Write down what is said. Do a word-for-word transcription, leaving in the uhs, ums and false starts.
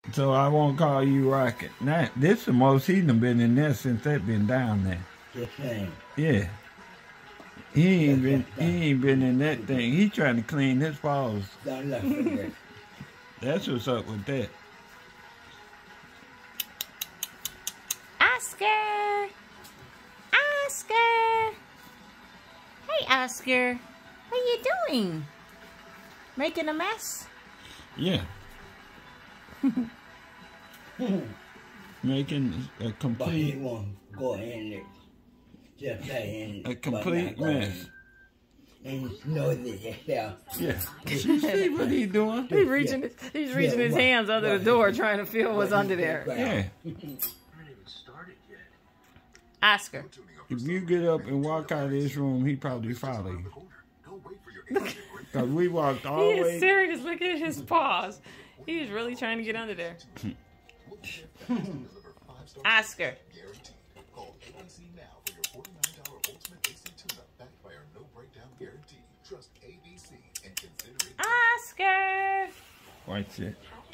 So I won't call you Rocket. Now, this is the most he done been in there since they been down there. The same. Yeah. He ain't been he ain't been in that thing. He trying to clean his paws. That's what's up with that. Oscar! Oscar! Hey, Oscar. What are you doing? Making a mess? Yeah. Making a complete go in just in a complete mess. And know that yourself. Yeah. You see what he's doing? He's reaching his, he's reaching his hands under the door trying to feel what's under there. Yeah. Oscar. If you get up and walk out of this room, he probably follow you. Because we walked all he the way. He is serious. Look at his paws. He's really trying to get under there. Oscar. Oscar. Watch it.